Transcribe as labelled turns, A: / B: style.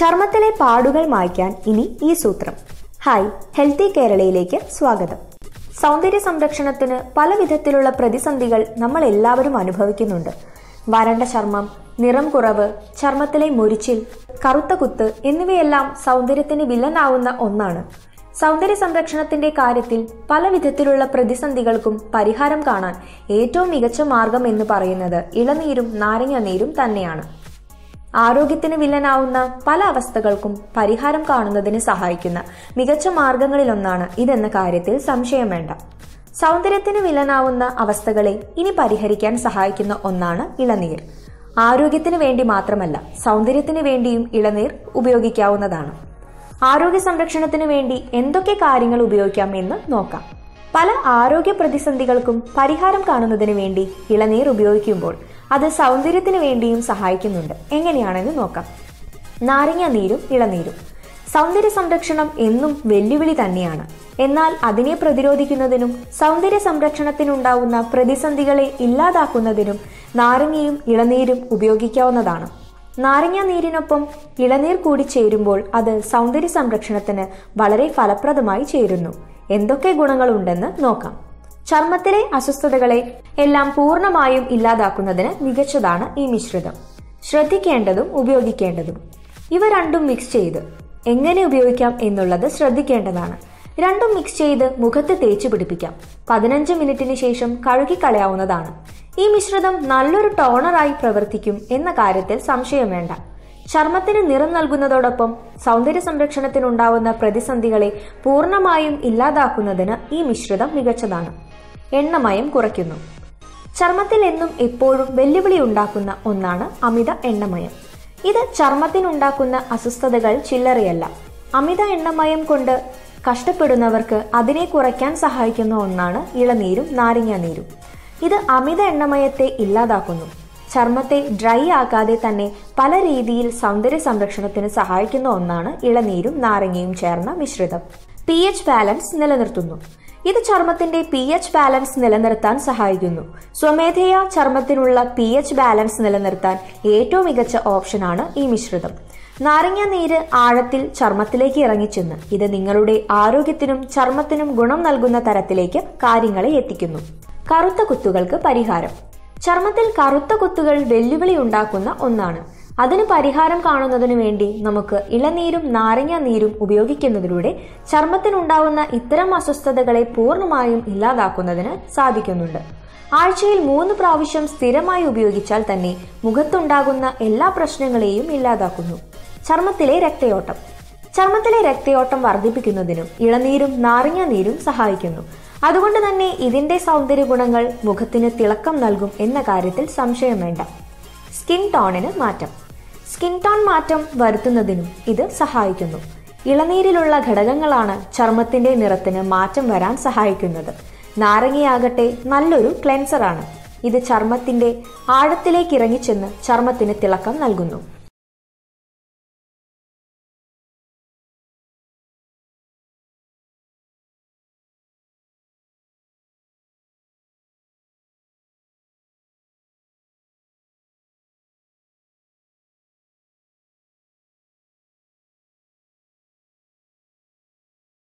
A: ചർമ്മത്തിലെ പാടുകൾ മായ്ക്കാൻ ഇനി ഈ സൂത്രം. ഹായ്, ഹെൽത്തി കേരളയിലേക്ക് സ്വാഗതം. സൗന്ദര്യ സംരക്ഷണത്തിന് പല വിധത്തിലുള്ള പ്രതിസന്ധികൾ നമ്മൾ എല്ലാവരും അനുഭവിക്കുന്നുണ്ട്. വരണ്ട ചർമ്മം, നിറം കുറവ്, ചർമ്മത്തിലെ മുരിച്ചിൽ, കറുത്ത കുത്ത് എന്നിവയെല്ലാം സൗന്ദര്യത്തിന് വില്ലനാവുന്ന ഒന്നാണ്. സൗന്ദര്യ സംരക്ഷണത്തിന്റെ കാര്യത്തിൽ പല വിധത്തിലുള്ള പ്രതിസന്ധികൾക്കും പരിഹാരം കാണാൻ ഏറ്റവും മികച്ച മാർഗം എന്ന് പറയുന്നത് ഇളനീരും നാരങ്ങ നീരും തന്നെയാണ്. ആരോഗ്യത്തിന് വില്ലനാവുന്ന പല അവസ്ഥകൾക്കും പരിഹാരം കാണുന്നതിന് സഹായിക്കുന്ന മികച്ച മാർഗങ്ങളിലൊന്നാണ് ഇതെന്ന കാര്യത്തിൽ സംശയം വേണ്ട. സൗന്ദര്യത്തിന് വില്ലനാവുന്ന അവസ്ഥകളെ ഇനി പരിഹരിക്കാൻ സഹായിക്കുന്ന ഒന്നാണ് ഇളനീർ. ആരോഗ്യത്തിന് വേണ്ടി മാത്രമല്ല, സൗന്ദര്യത്തിന് വേണ്ടിയും ഇളനീർ ഉപയോഗിക്കാവുന്നതാണ്. ആരോഗ്യ സംരക്ഷണത്തിന് വേണ്ടി എന്തൊക്കെ കാര്യങ്ങൾ ഉപയോഗിക്കാം എന്ന് നോക്കാം. പല ആരോഗ്യ പ്രതിസന്ധികൾക്കും പരിഹാരം കാണുന്നതിന് വേണ്ടി ഇളനീർ ഉപയോഗിക്കുമ്പോൾ അത് സൗന്ദര്യത്തിന് വേണ്ടിയും സഹായിക്കുന്നുണ്ട്. എങ്ങനെയാണെന്ന് നോക്കാം. നാരങ്ങ നീരും ഇളനീരും. സൗന്ദര്യ സംരക്ഷണം എന്നും വെല്ലുവിളി തന്നെയാണ്. എന്നാൽ അതിനെ പ്രതിരോധിക്കുന്നതിനും സൗന്ദര്യ സംരക്ഷണത്തിനുണ്ടാവുന്ന പ്രതിസന്ധികളെ ഇല്ലാതാക്കുന്നതിനും നാരങ്ങയും ഇളനീരും ഉപയോഗിക്കാവുന്നതാണ്. നാരങ്ങ നീരിനൊപ്പം ഇളനീർ കൂടി ചേരുമ്പോൾ അത് സൗന്ദര്യ സംരക്ഷണത്തിന് വളരെ ഫലപ്രദമായി ചേരുന്നു. എന്തൊക്കെ ഗുണങ്ങളുണ്ടെന്ന് നോക്കാം. ചർമ്മത്തിലെ അസ്വസ്ഥതകളെ എല്ലാം പൂർണ്ണമായും ഇല്ലാതാക്കുന്നതിന് മികച്ചതാണ് ഈ മിശ്രിതം. ശ്രദ്ധിക്കേണ്ടതും ഉപയോഗിക്കേണ്ടതും. ഇവ രണ്ടും മിക്സ് ചെയ്ത് എങ്ങനെ ഉപയോഗിക്കാം എന്നുള്ളത് ശ്രദ്ധിക്കേണ്ടതാണ്. രണ്ടും മിക്സ് ചെയ്ത് മുഖത്ത് തേച്ച് പിടിപ്പിക്കാം. 15 മിനിറ്റിന് ശേഷം കഴുകിക്കളയാവുന്നതാണ്. ഈ മിശ്രിതം നല്ലൊരു ടോണറായി പ്രവർത്തിക്കും എന്ന കാര്യത്തിൽ സംശയം വേണ്ട. ചർമ്മത്തിന് നിറം നൽകുന്നതോടൊപ്പം സൗന്ദര്യ സംരക്ഷണത്തിനുണ്ടാവുന്ന പ്രതിസന്ധികളെ പൂർണ്ണമായും ഇല്ലാതാക്കുന്നതിന് ഈ മിശ്രിതം മികച്ചതാണ്. എണ്ണമയം കുറയ്ക്കുന്നു. ചർമ്മത്തിൽ എന്നും എപ്പോഴും വെല്ലുവിളി ഉണ്ടാക്കുന്ന ഒന്നാണ് അമിത എണ്ണമയം. ഇത് ചർമ്മത്തിനുണ്ടാക്കുന്ന അസ്വസ്ഥതകൾ ചില്ലറയല്ല. അമിത എണ്ണമയം കൊണ്ട് കഷ്ടപ്പെടുന്നവർക്ക് അതിനെ കുറയ്ക്കാൻ സഹായിക്കുന്ന ഒന്നാണ് ഇളനീരും നാരങ്ങ നീരും. ഇത് അമിത എണ്ണമയത്തെ ഇല്ലാതാക്കുന്നു. ചർമ്മത്തെ ഡ്രൈ ആക്കാതെ തന്നെ പല രീതിയിൽ സൗന്ദര്യ സംരക്ഷണത്തിന് സഹായിക്കുന്ന ഒന്നാണ് ഇളനീരും നാരങ്ങയും ചേർന്ന മിശ്രിതം. pH ബാലൻസ് നിലനിർത്തുന്നു. ഇത് ചർമ്മത്തിന്റെ pH ബാലൻസ് നിലനിർത്താൻ സഹായിക്കുന്നു. സ്വമേധയാ ചർമ്മത്തിനുള്ള pH ബാലൻസ് നിലനിർത്താൻ ഏറ്റവും മികച്ച ഓപ്ഷനാണ് ഈ മിശ്രിതം. നാരങ്ങ നീര് ആഴത്തിൽ ചർമ്മത്തിലേക്ക് ഇറങ്ങിച്ചെന്ന് ഇത് നിങ്ങളുടെ ആരോഗ്യത്തിനും ചർമ്മത്തിനും ഗുണം നൽകുന്ന തരത്തിലേക്ക് കാര്യങ്ങളെ എത്തിക്കുന്നു. കറുത്ത കുത്തുകൾക്ക് പരിഹാരം. ചർമ്മത്തിൽ കറുത്ത കുത്തുകൾ വെല്ലുവിളി ഉണ്ടാക്കുന്ന ഒന്നാണ്. അതിന് പരിഹാരം കാണുന്നതിനു വേണ്ടി നമുക്ക് ഇളനീരും നാരങ്ങ നീരും ഉപയോഗിക്കുന്നതിലൂടെ ചർമ്മത്തിനുണ്ടാവുന്ന ഇത്തരം അസ്വസ്ഥതകളെ പൂർണ്ണമായും ഇല്ലാതാക്കുന്നതിന് സാധിക്കുന്നുണ്ട്. ആഴ്ചയിൽ 3 പ്രാവശ്യം സ്ഥിരമായി ഉപയോഗിച്ചാൽ തന്നെ മുഖത്തുണ്ടാകുന്ന എല്ലാ പ്രശ്നങ്ങളെയും ഇല്ലാതാക്കുന്നു. ചർമ്മത്തിലെ രക്തയോട്ടം. ചർമ്മത്തിലെ രക്തയോട്ടം വർദ്ധിപ്പിക്കുന്നതിനും ഇളനീരും നാരങ്ങ നീരും സഹായിക്കുന്നു. അതുകൊണ്ട് തന്നെ ഇതിന്റെ സൗന്ദര്യ ഗുണങ്ങൾ മുഖത്തിന് തിളക്കം നൽകും എന്ന കാര്യത്തിൽ സംശയം വേണ്ട. സ്കിൻ ടോണിന് മാറ്റം. സ്കിൻ ടോൺ മാറ്റം വരുത്തുന്നതിനും ഇത് സഹായിക്കുന്നു. ഇളനീരിലുള്ള ഘടകങ്ങളാണ് ചർമ്മത്തിന്റെ നിറത്തിന് മാറ്റം വരാൻ സഹായിക്കുന്നത്. നാരങ്ങയാകട്ടെ നല്ലൊരു ക്ലെൻസറാണ്. ഇത് ചർമ്മത്തിന്റെ ആഴത്തിലേക്ക് ഇറങ്ങിച്ചെന്ന് ചർമ്മത്തിന് തിളക്കം നൽകുന്നു.